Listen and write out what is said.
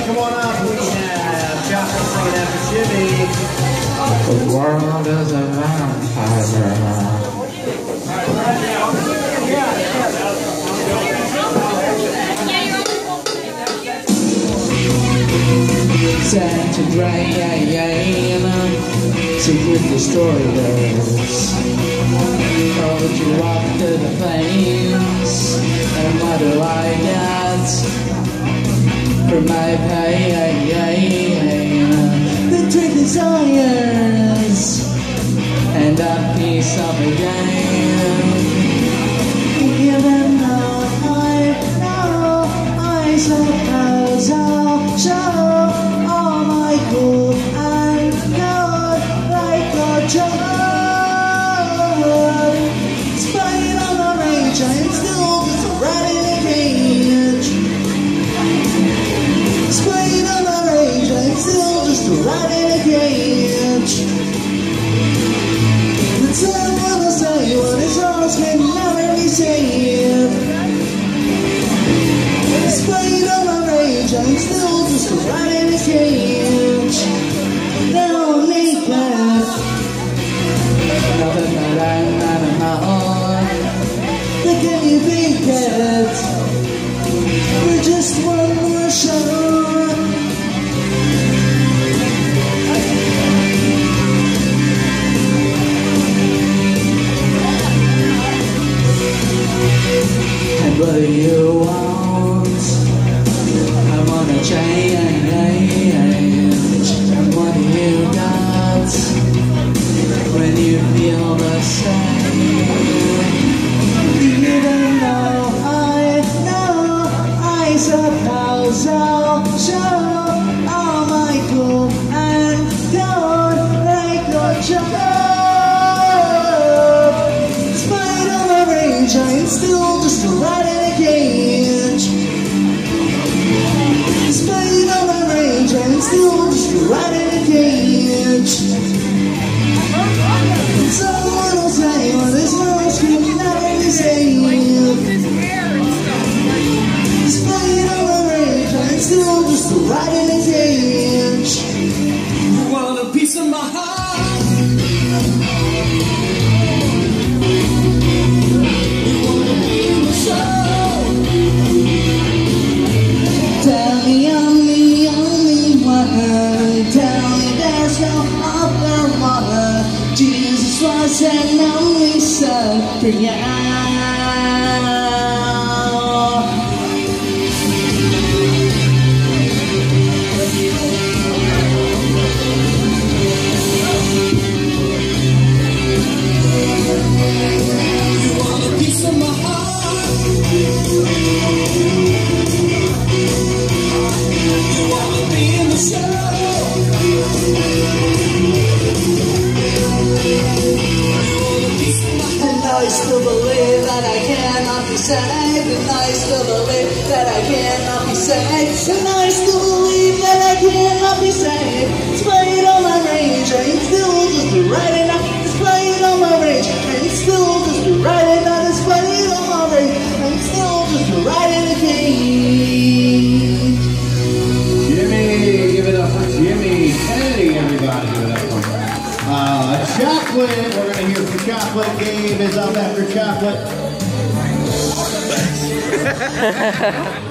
come on up. We have Chocolate singing after Jimmy. The world is a vampire. Santa Rain, secret destroyers. Told you walk to the flames, and what do I get for my pain? The trick desires, and a piece of a game. Even though I know, I suppose I'll show all my cool and good like a joke. Spite on the rage, I'm still just right in a cage. Spite on the rage, I'm still just right in a cage. The time will say what is lost can never be saved. Despite all my rage, I'm still just right in a cage. Now I'm naked, nothing that I'm not enough. But can you think it? We're just one more show. And what do you want? I wanna change. And what do you got when you feel the same? Even though I know, I suppose I'll show all my cool and good like a joke. Despite all my rage, I'm still just right in a cage. Despite all my rage, I'm still just right in a cage. Someone will say, well, this world can never be saved. Despite all my rage, I'm still just right in a cage. You want a piece of my heart? You wanna be in the show? Tell me I'm the only one. Tell me there's no other one. Jesus was an only son for you. You want a piece of my heart? You wanna be in the show? And I still believe that I cannot be saved. And I still believe that I cannot be saved. And I still believe that I cannot be saved. Despite all my rage, I'm still just right enough. Despite all my rage, I'm still just right enough. Despite all my rage, I'm still just right in the cage. Jimmy, give it up for Jimmy Kennedy, everybody. Give it up for Chocolate. We're going to hear from Chocolate. Gabe is up after Chocolate.